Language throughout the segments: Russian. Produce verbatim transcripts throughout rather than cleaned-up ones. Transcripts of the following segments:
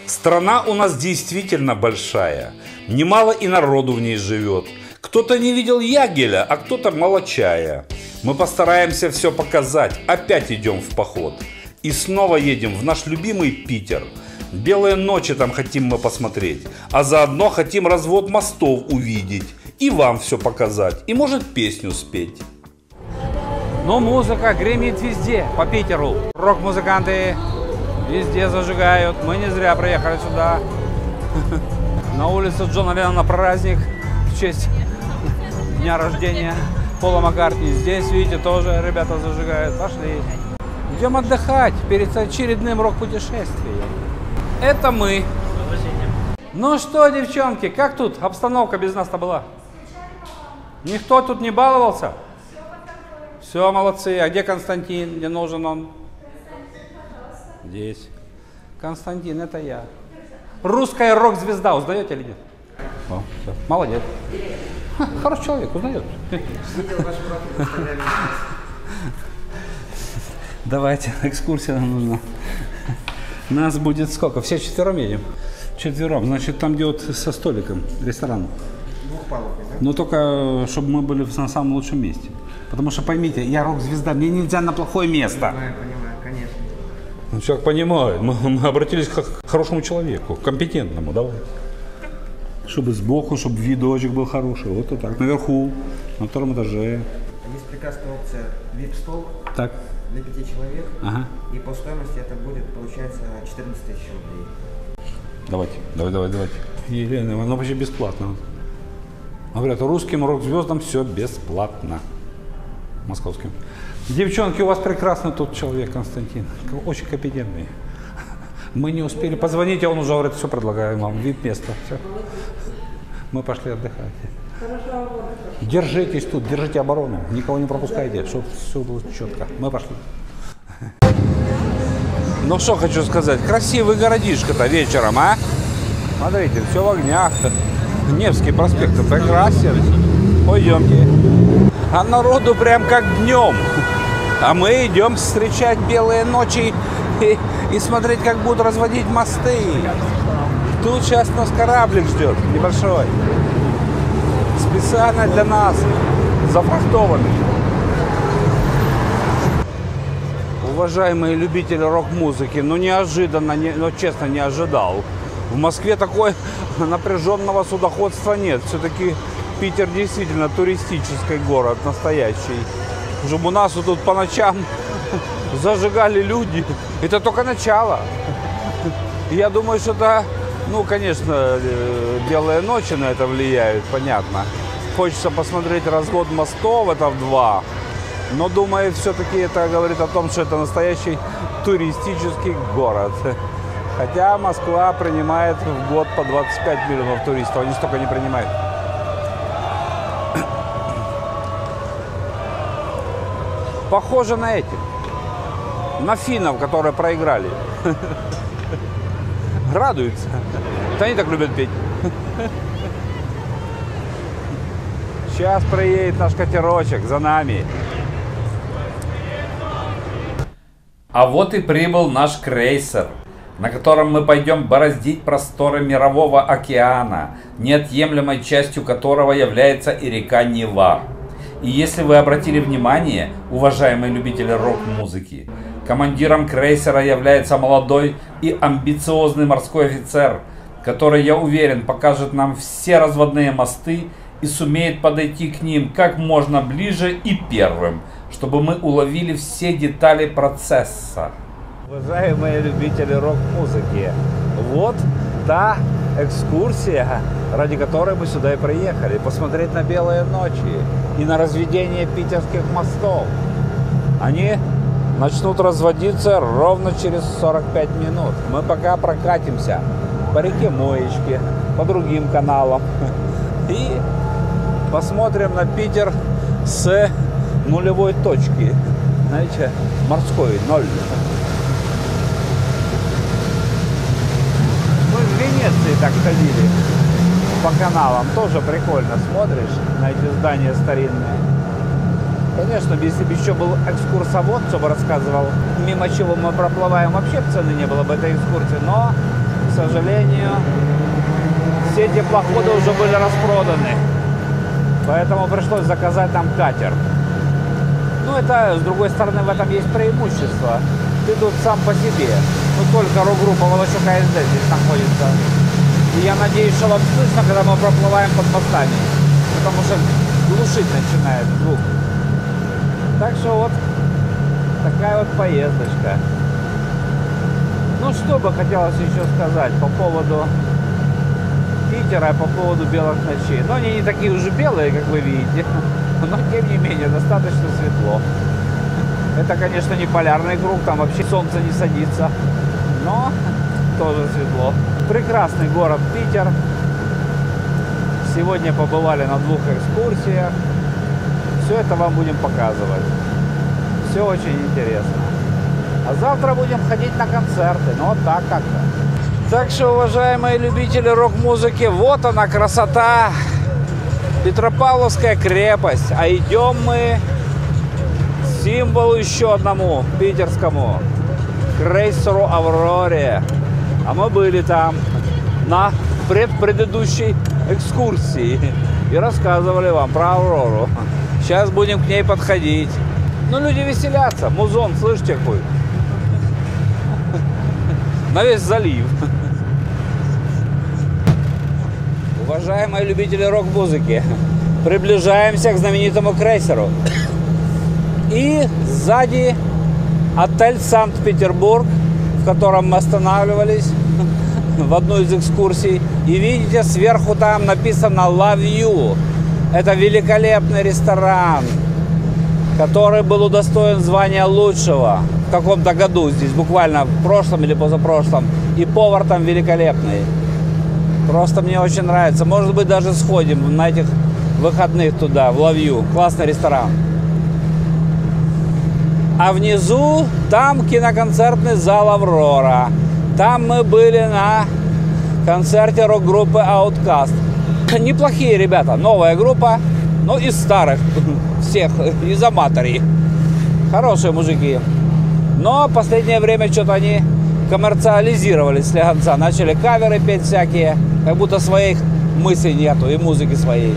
Страна у нас действительно большая, немало и народу в ней живет. Кто-то не видел ягеля, а кто-то молочая. Мы постараемся все показать, опять идем в поход. И снова едем в наш любимый Питер. Белые ночи там хотим мы посмотреть, а заодно хотим развод мостов увидеть. И вам все показать, и может песню спеть. Но музыка гремит везде, по Питеру. Рок-музыканты везде зажигают. Мы не зря приехали сюда. На улице Джона Леннона праздник в честь дня рождения Пола Маккартни. Здесь, видите, тоже ребята зажигают. Пошли. Идем отдыхать перед очередным рок-путешествием. Это мы. Ну что, девчонки, как тут обстановка без нас-то была? Никто тут не баловался? Все, молодцы. А где Константин? Где нужен он? Здесь. Константин, это я. Русская рок-звезда. Узнаете или нет? О, все. Молодец. Ха, хороший человек, узнает. Давайте, экскурсия нам нужна. Нас будет сколько? Все четвером едем? Четвером. Значит, там где вот со столиком, ресторан. Двухпалубный, да? Но только, чтобы мы были на самом лучшем месте. Потому что, поймите, я рок-звезда, мне нельзя на плохое место. Понимаю, понимаю, конечно. Ну, человек понимает. Мы, мы обратились к хорошему человеку, компетентному, давай. Чтобы сбоку, чтобы видочек был хороший. Вот, вот так. Наверху, на втором этаже. Есть прекрасная опция вип-стол. Так. Для пяти человек. Ага. И по стоимости это будет, получается, четырнадцать тысяч рублей. Давайте, давай, давай, давайте. Елена, оно вообще бесплатно. Говорят, русским рок-звездам все бесплатно. Московским. Девчонки, у вас прекрасный тут человек, Константин. Очень компетентный. Мы не успели позвонить, а он уже говорит, все, предлагаем вам вип-место. Все. Мы пошли отдыхать. Держитесь тут, держите оборону, никого не пропускайте, чтобы все было четко. Мы пошли. Ну что хочу сказать, красивый городишко-то вечером, а? Смотрите, все в огнях. Невский проспект прекрасен. Пойдемте. А народу прям как днем. А мы идем встречать белые ночи и, и смотреть, как будут разводить мосты. Тут сейчас нас кораблик ждет, небольшой. Специально для нас, зафрахтованный. Уважаемые любители рок-музыки, ну неожиданно, не, ну честно не ожидал. В Москве такой напряженного судоходства нет. Все-таки Питер действительно туристический город, настоящий. Чтобы у нас вот тут по ночам зажигали люди. Это только начало. Я думаю, что это, ну, конечно, белые ночи на это влияют, понятно. Хочется посмотреть развод мостов, это в два. Но, думаю, все-таки это говорит о том, что это настоящий туристический город. Хотя Москва принимает в год по двадцать пять миллионов туристов, они столько не принимают. Похоже на этих, на финнов, которые проиграли. Радуются. Вот они так любят петь. Сейчас приедет наш катерочек за нами. А вот и прибыл наш крейсер, на котором мы пойдем бороздить просторы мирового океана, неотъемлемой частью которого является и река Нева. И если вы обратили внимание, уважаемые любители рок-музыки, командиром крейсера является молодой и амбициозный морской офицер, который, я уверен, покажет нам все разводные мосты и сумеет подойти к ним как можно ближе и первым, чтобы мы уловили все детали процесса. Уважаемые любители рок-музыки, вот та экскурсия, ради которой мы сюда и приехали. Посмотреть на белые ночи и на разведение питерских мостов. Они начнут разводиться ровно через сорок пять минут. Мы пока прокатимся по реке Моечке, по другим каналам. И посмотрим на Питер с нулевой точки. Знаете, морской, ноль. Мы в Венеции так ходили по каналам. Тоже прикольно смотришь на эти здания старинные. Конечно, если бы еще был экскурсовод, чтобы рассказывал, мимо чего мы проплываем, вообще бы цены не было бы этой экскурсии. Но сожалению, все теплоходы уже были распроданы. Поэтому пришлось заказать там катер. Ну, это, с другой стороны, в этом есть преимущество. Ты тут сам по себе. Ну, только рок-группа Волочук АСД здесь находится. И я надеюсь, что вам слышно, когда мы проплываем под мостами. Потому что глушить начинает звук. Так что вот такая вот поездочка. Ну, что бы хотелось еще сказать по поводу Питера и по поводу белых ночей. Но они не такие уже белые, как вы видите. Но, тем не менее, достаточно светло. Это, конечно, не полярный круг, там вообще солнце не садится. Но тоже светло. Прекрасный город Питер. Сегодня побывали на двух экскурсиях. Все это вам будем показывать. Все очень интересно. А завтра будем ходить на концерты. Ну, вот так как-то. Так что, уважаемые любители рок-музыки, вот она красота. Петропавловская крепость. А идем мы к символу еще одному питерскому. Крейсеру «Авроре». А мы были там на предпредыдущей экскурсии и рассказывали вам про «Аврору». Сейчас будем к ней подходить. Ну, люди веселятся. Музон, слышите, какой? На весь залив. Уважаемые любители рок-музыки, приближаемся к знаменитому крейсеру. И сзади отель «Санкт-Петербург», в котором мы останавливались в одной из экскурсий. И видите, сверху там написано «Love You». Это великолепный ресторан, который был удостоен звания лучшего в каком-то году здесь, буквально в прошлом или позапрошлом. И повар там великолепный. Просто мне очень нравится. Может быть, даже сходим на этих выходных туда, в Love You. Классный ресторан. А внизу там киноконцертный зал «Аврора». Там мы были на концерте рок-группы Outkast. Неплохие ребята. Новая группа. Ну, из старых всех, из аматорей. Хорошие мужики. Но в последнее время что-то они коммерциализировались слегонца. Начали каверы петь всякие. Как будто своих мыслей нету и музыки своей.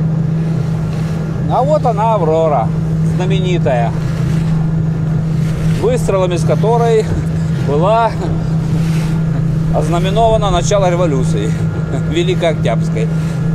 А вот она, «Аврора», знаменитая. Выстрелами с которой была ознаменовано начало революции. Великой Октябрьской.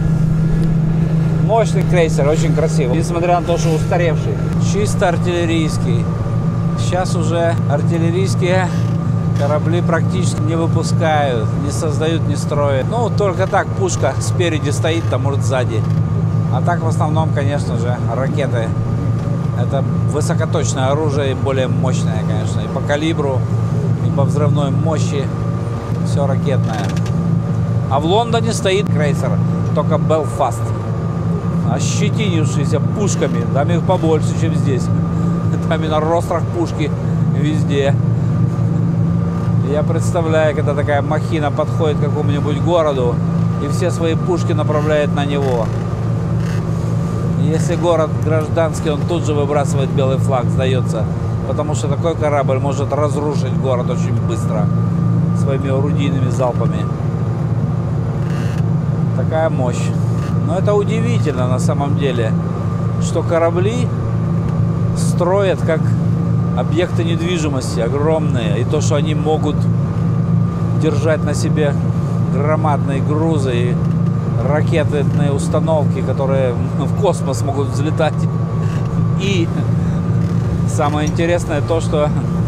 Мощный крейсер, очень красивый. Несмотря на то, что устаревший. Чисто артиллерийский. Сейчас уже артиллерийские корабли практически не выпускают, не создают, не строят. Ну, только так пушка спереди стоит, там, может, сзади. А так, в основном, конечно же, ракеты. Это высокоточное оружие, более мощное, конечно. И по калибру, и по взрывной мощи. Все ракетное. А в Лондоне стоит крейсер, только Белфаст. Ощетинившийся пушками. Там их побольше, чем здесь. Там и на рострах пушки везде. Я представляю, когда такая махина подходит к какому-нибудь городу и все свои пушки направляет на него. Если город гражданский, он тут же выбрасывает белый флаг, сдается. Потому что такой корабль может разрушить город очень быстро своими орудийными залпами. Такая мощь. Но это удивительно на самом деле, что корабли строят как объекты недвижимости огромные. И то, что они могут держать на себе громадные грузы и ракетные установки, которые в космос могут взлетать. И самое интересное то, что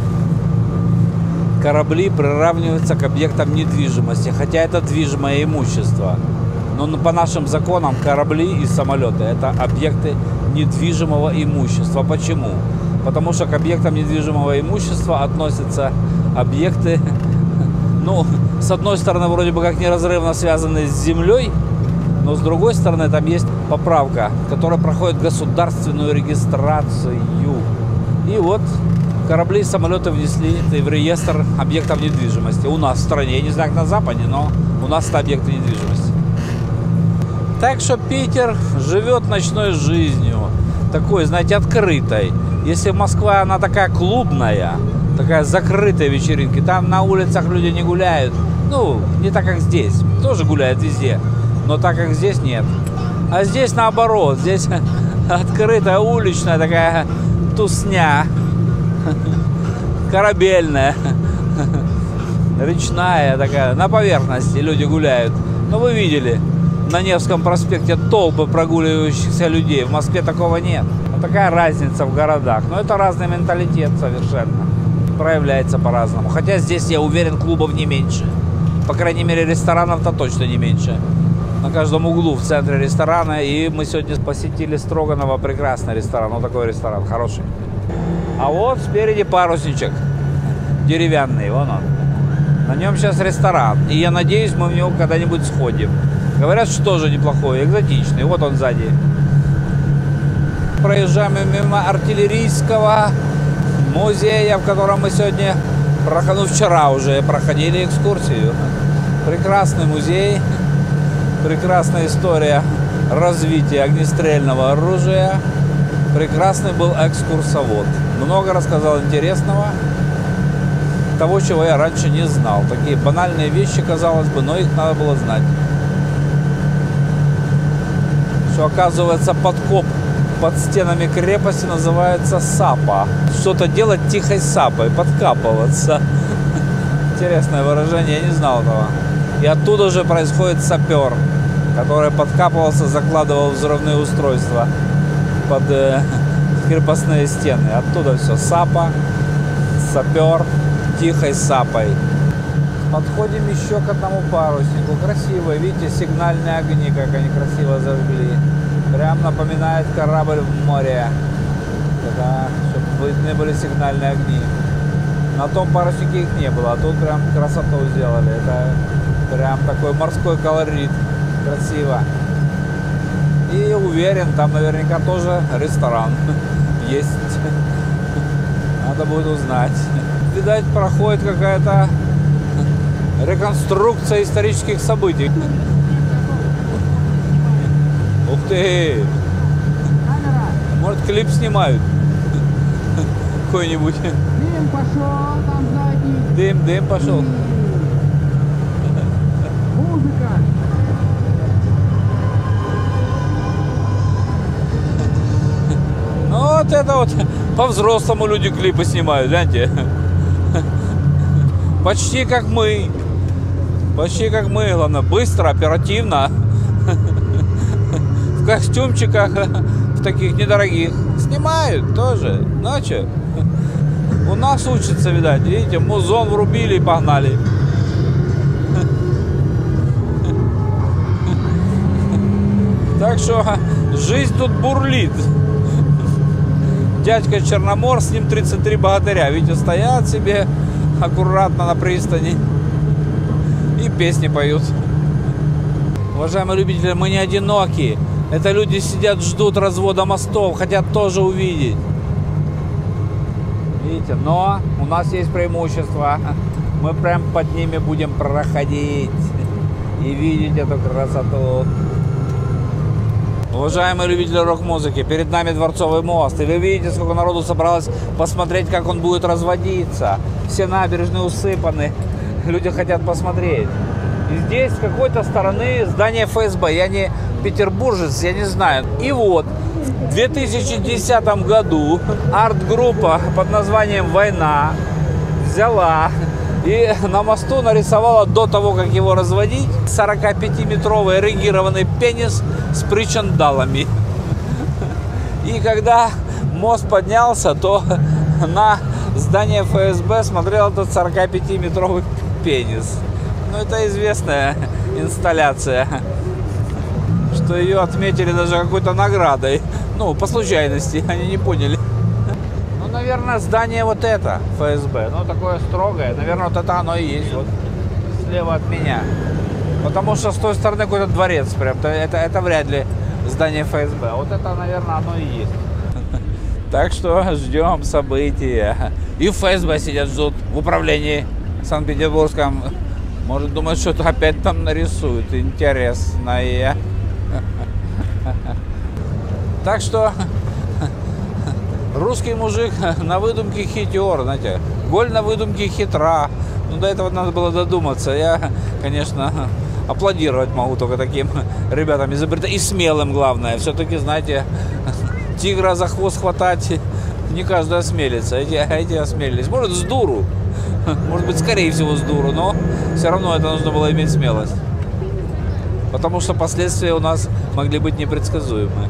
корабли приравниваются к объектам недвижимости, хотя это движимое имущество. Но по нашим законам корабли и самолеты – это объекты недвижимого имущества. Почему? Потому что к объектам недвижимого имущества относятся объекты, ну, с одной стороны, вроде бы как неразрывно связанные с землей, но с другой стороны, там есть поправка, которая проходит государственную регистрацию. И вот корабли и самолеты внесли в реестр объектов недвижимости. У нас в стране, я не знаю, как на Западе, но у нас это объекты недвижимости. Так что Питер живет ночной жизнью, такой, знаете, открытой. Если Москва, она такая клубная, такая закрытая вечеринка. Там на улицах люди не гуляют. Ну, не так, как здесь. Тоже гуляют везде. Но так, как здесь, нет. А здесь наоборот. Здесь открытая, уличная такая тусня. Корабельная. Речная такая. На поверхности люди гуляют. Ну, вы видели. На Невском проспекте толпы прогуливающихся людей. В Москве такого нет. Вот такая разница в городах. Но это разный менталитет совершенно. Проявляется по-разному. Хотя здесь, я уверен, клубов не меньше. По крайней мере, ресторанов-то точно не меньше. На каждом углу в центре ресторана. И мы сегодня посетили Строганово. Прекрасный ресторан. Вот такой ресторан, хороший. А вот спереди парусничек. Деревянный, вон он. На нем сейчас ресторан. И я надеюсь, мы в него когда-нибудь сходим. Говорят, что тоже неплохой, экзотичный. Вот он сзади. Проезжаем мимо артиллерийского музея, в котором мы сегодня, ну, вчера уже проходили экскурсию. Прекрасный музей. Прекрасная история развития огнестрельного оружия. Прекрасный был экскурсовод. Много рассказал интересного. Того, чего я раньше не знал. Такие банальные вещи, казалось бы, но их надо было знать. Что, оказывается, подкоп под стенами крепости называется сапа. Что-то делать тихой сапой, подкапываться. Интересное выражение, я не знал этого. И оттуда же происходит сапер, который подкапывался, закладывал взрывные устройства под э, крепостные стены. Оттуда все. Сапа, сапер, тихой сапой. Подходим еще к одному паруснику. Красиво. Видите, сигнальные огни, как они красиво зажгли. Прям напоминает корабль в море. Да, чтобы видны были сигнальные огни. На том паруснике их не было, а тут прям красоту сделали. Это прям такой морской колорит. Красиво. И уверен, там наверняка тоже ресторан есть. Надо будет узнать. Видать, проходит какая-то реконструкция исторических событий. Ух ты! Может, клип снимают? Какой-нибудь. Дым пошел, там сзади. Дым, дым пошел. Музыка. Ну, вот это вот по-взрослому люди клипы снимают, гляньте. Почти как мы. Почти как мы, главное, быстро, оперативно. В костюмчиках, в таких недорогих. Снимают тоже. Ну а что? У нас учатся, видать. Видите, музон врубили и погнали. Так что жизнь тут бурлит. Дядька Черномор, с ним тридцать три богатыря. Видите, стоят себе аккуратно на пристани и песни поют. Уважаемые любители, мы не одиноки. Это люди сидят, ждут развода мостов, хотят тоже увидеть. Видите, но у нас есть преимущество. Мы прям под ними будем проходить и видеть эту красоту. Уважаемые любители рок-музыки, перед нами Дворцовый мост. И вы видите, сколько народу собралось посмотреть, как он будет разводиться. Все набережные усыпаны. Люди хотят посмотреть. И здесь с какой-то стороны здание эф эс бэ. Я не петербуржец, я не знаю. И вот, в две тысячи десятом году арт-группа под названием «Война» взяла и на мосту нарисовала, до того, как его разводить, сорокапятиметровый эрегированный пенис с причиндалами. И когда мост поднялся, то на здание эф эс бэ смотрел этот сорокапятиметровый пенис. Ну, это известная инсталляция, что ее отметили даже какой-то наградой. Ну, по случайности, они не поняли. Ну, наверное, здание вот это, эф эс бэ, ну, такое строгое. Наверное, вот это оно и есть, вот слева от меня. Потому что с той стороны какой-то дворец прям. Это, это вряд ли здание эф эс бэ. Вот это, наверное, оно и есть. Так что ждем события. И в эф эс бэ сидят, ждут в управлении Санкт-Петербургском. Может, думают, что это опять там нарисуют. Интересное. Так что русский мужик на выдумке хитер, знаете. Голь на выдумке хитра. Ну, до этого надо было додуматься. Я, конечно, аплодировать могу только таким ребятам изобретать. И смелым, главное. Все-таки, знаете, тигра за хвост хватать не каждый осмелится. Эти, эти осмелились. Может, с дуру. Может быть, скорее всего, с дуру. Но все равно это нужно было иметь смелость. Потому что последствия у нас могли быть непредсказуемы.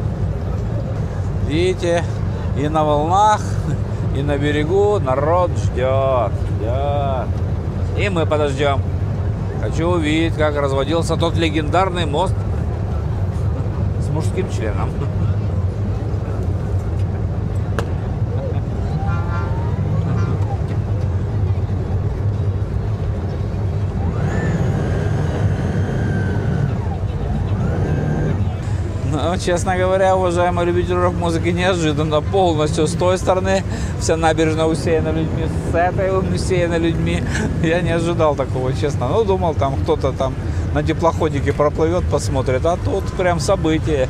Видите, и на волнах, и на берегу народ ждет, ждет. И мы подождем. Хочу увидеть, как разводился тот легендарный мост с мужским членом. Ну, честно говоря, уважаемые любители рок-музыки, неожиданно полностью с той стороны вся набережная усеяна людьми, с этой усеяна людьми. Я не ожидал такого, честно. Ну, думал, там кто-то там на теплоходике проплывет, посмотрит, а тут прям событие.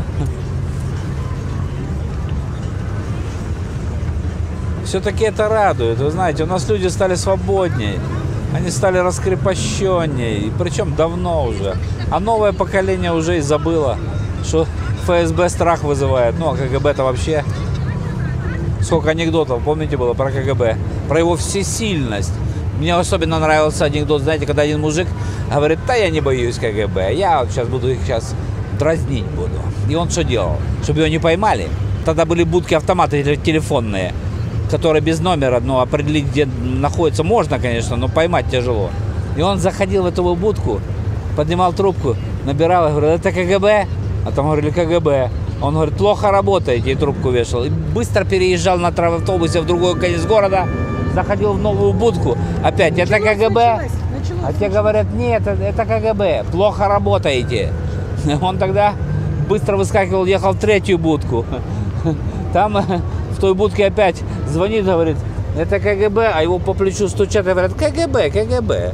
Все-таки это радует. Вы знаете, у нас люди стали свободнее, они стали раскрепощеннее, и причем давно уже. А новое поколение уже и забыло, что ФСБ страх вызывает. Ну, а КГБ-то вообще... Сколько анекдотов, помните, было про КГБ? Про его всесильность. Мне особенно нравился анекдот, знаете, когда один мужик говорит, да я не боюсь КГБ, я вот сейчас буду их сейчас дразнить буду. И он что делал? Чтобы его не поймали. Тогда были будки-автоматы телефонные, которые без номера, ну, определить, где находится, можно, конечно, но поймать тяжело. И он заходил в эту будку, поднимал трубку, набирал и говорил, это КГБ? А там говорили, КГБ. Он говорит, плохо работаете, и трубку вешал. И быстро переезжал на автобусе в другой конец города, заходил в новую будку. Опять, это КГБ? А те говорят, нет, это КГБ, плохо работаете. Он тогда быстро выскакивал, ехал в третью будку. Там в той будке опять звонит, говорит, это КГБ, а его по плечу стучат и говорят, КГБ, КГБ.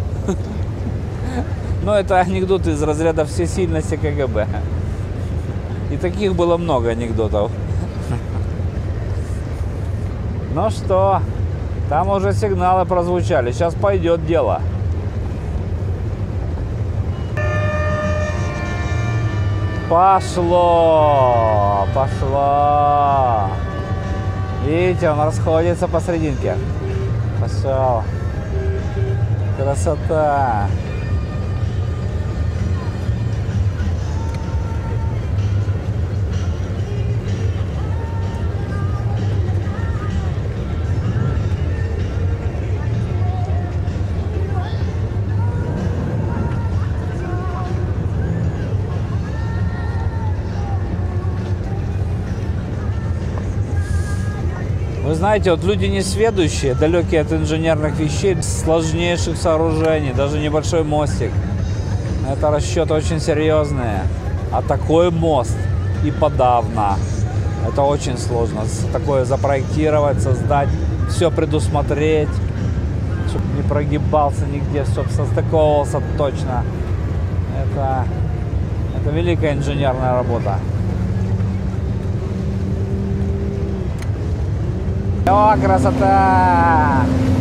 Но это анекдот из разряда всесильности КГБ. И таких было много анекдотов. Ну что, там уже сигналы прозвучали. Сейчас пойдет дело. Пошло, пошло. Видите, он расходится посерединке. Пошел. Красота. Вы знаете, вот люди несведущие, далекие от инженерных вещей, сложнейших сооружений, даже небольшой мостик. Это расчеты очень серьезные. А такой мост и подавно. Это очень сложно. Такое запроектировать, создать, все предусмотреть, чтобы не прогибался нигде, чтобы состыковывался точно. Это, это великая инженерная работа. О, красота!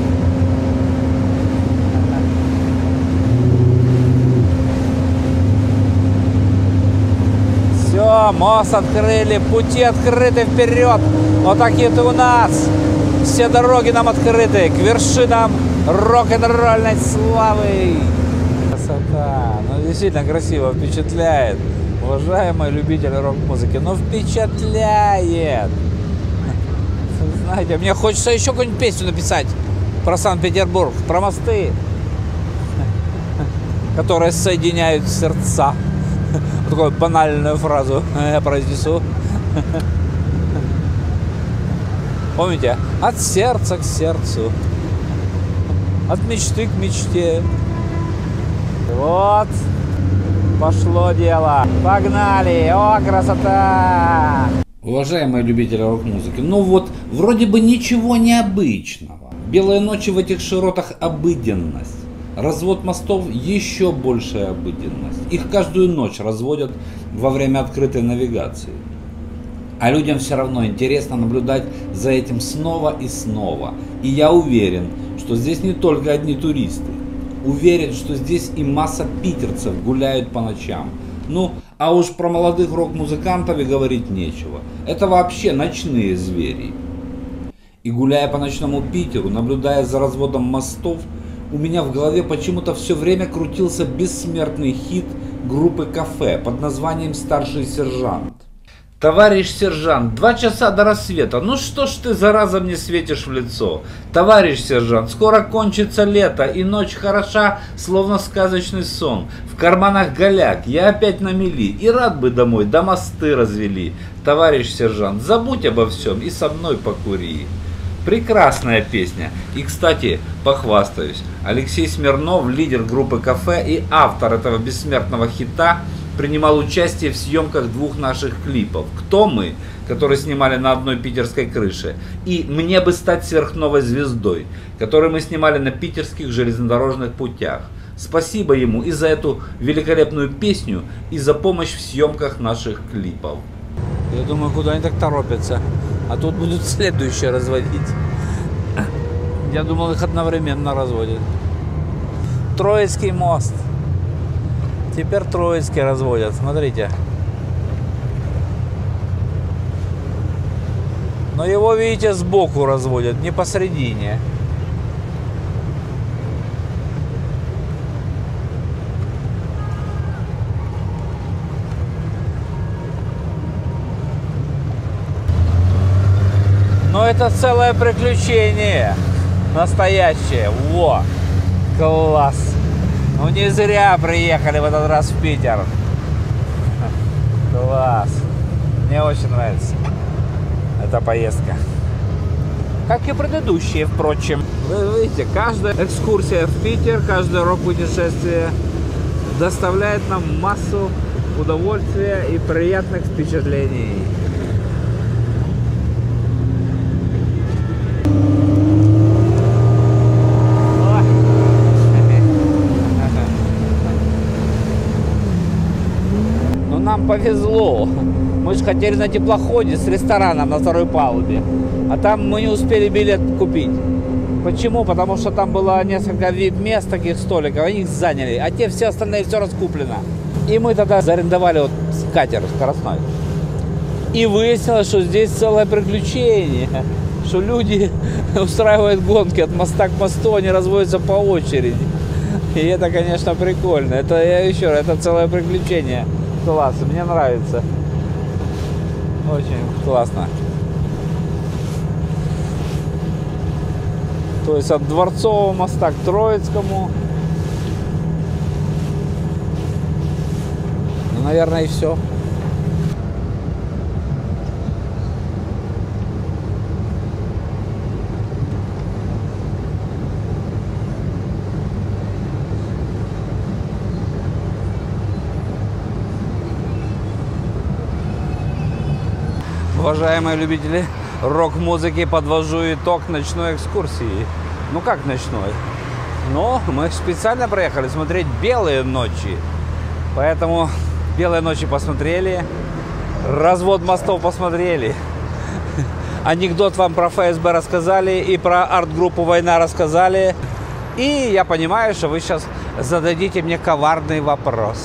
Все, мост открыли, пути открыты вперед. Вот такие-то у нас. Все дороги нам открыты к вершинам рок-н-ролльной славы. Красота! Ну, действительно красиво, впечатляет. Уважаемые любители рок-музыки, ну впечатляет! Знаете, мне хочется еще какую-нибудь песню написать про Санкт-Петербург, про мосты, которые соединяют сердца. Вот такую банальную фразу я произнесу. Помните? От сердца к сердцу, от мечты к мечте. Вот, пошло дело. Погнали! О, красота! Уважаемые любители рок-музыки, ну вот, вроде бы ничего необычного. Белые ночи в этих широтах обыденность. Развод мостов еще большая обыденность. Их каждую ночь разводят во время открытой навигации. А людям все равно интересно наблюдать за этим снова и снова. И я уверен, что здесь не только одни туристы. Уверен, что здесь и масса питерцев гуляют по ночам. Ну, а уж про молодых рок-музыкантов и говорить нечего. Это вообще ночные звери. И гуляя по ночному Питеру, наблюдая за разводом мостов, у меня в голове почему-то все время крутился бессмертный хит группы «Кафе» под названием «Старший сержант». Товарищ сержант, два часа до рассвета, ну что ж ты, зараза, мне светишь в лицо? Товарищ сержант, скоро кончится лето, и ночь хороша, словно сказочный сон. В карманах голяк, я опять на мели, и рад бы домой, да мосты развели. Товарищ сержант, забудь обо всем и со мной покури. Прекрасная песня. И, кстати, похвастаюсь, Алексей Смирнов, лидер группы «Кафе» и автор этого бессмертного хита, принимал участие в съемках двух наших клипов «Кто мы?», которые снимали на одной питерской крыше, и «Мне бы стать сверхновой звездой», который мы снимали на питерских железнодорожных путях. Спасибо ему и за эту великолепную песню, и за помощь в съемках наших клипов. Я думаю, куда они так торопятся. А тут будут следующие разводить. Я думал, их одновременно разводят. Троицкий мост. Теперь Троицкий разводят. Смотрите. Но его, видите, сбоку разводят, не посередине. Но это целое приключение. Настоящее. Во! Класс! Ну не зря приехали в этот раз в Питер. Класс! Мне очень нравится эта поездка. Как и предыдущие, впрочем. Вы видите, каждая экскурсия в Питер, каждое рок-путешествие доставляет нам массу удовольствия и приятных впечатлений. Нам повезло. Мы же хотели на теплоходе с рестораном на второй палубе. А там мы не успели билет купить. Почему? Потому что там было несколько вип-мест, таких столиков, они их заняли. А те все остальные все раскуплено. И мы тогда зарендовали вот катер скоростной. И выяснилось, что здесь целое приключение. Что люди устраивают гонки от моста к мосту, они разводятся по очереди. И это, конечно, прикольно. Это, я еще раз, это целое приключение. Класс, мне нравится. Очень классно. То есть от Дворцового моста к Троицкому. Ну, наверное, и все. Уважаемые любители рок-музыки, подвожу итог ночной экскурсии. Ну как ночной? Но мы специально проехали смотреть «Белые ночи». Поэтому «Белые ночи» посмотрели, развод мостов посмотрели, анекдот вам про эф эс бэ рассказали и про арт-группу «Война» рассказали. И я понимаю, что вы сейчас зададите мне коварный вопрос.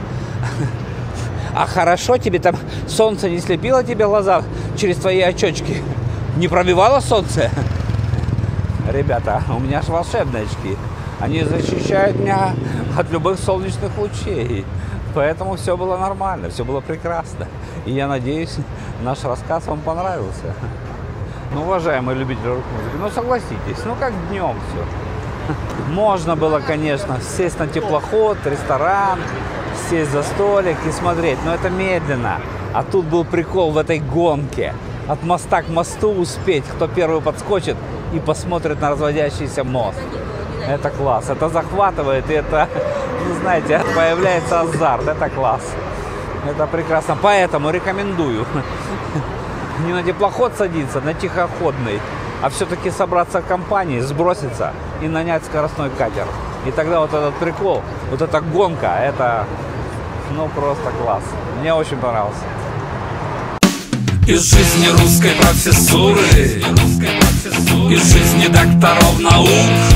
А хорошо тебе там солнце не слепило тебе глаза через твои очечки? Не пробивало солнце? Ребята, у меня же волшебные очки. Они защищают меня от любых солнечных лучей. Поэтому все было нормально, все было прекрасно. И я надеюсь, наш рассказ вам понравился. Ну, уважаемые любители рок-музыки, ну согласитесь, ну как днем все. Можно было, конечно, сесть на теплоход, ресторан, сесть за столик и смотреть, но это медленно. А тут был прикол в этой гонке. От моста к мосту успеть, кто первый подскочит и посмотрит на разводящийся мост. Это класс, это захватывает, и это, ну, знаете, появляется азарт, это класс. Это прекрасно, поэтому рекомендую не на теплоход садиться, на тихоходный, а все-таки собраться в компании, сброситься и нанять скоростной катер. И тогда вот этот прикол, вот эта гонка, это, ну, просто класс. Мне очень понравился. Из жизни русской профессуры, из жизни докторов наук,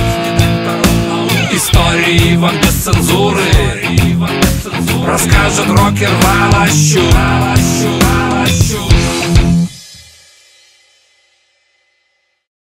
истории вам без цензуры расскажет рокер Волощук.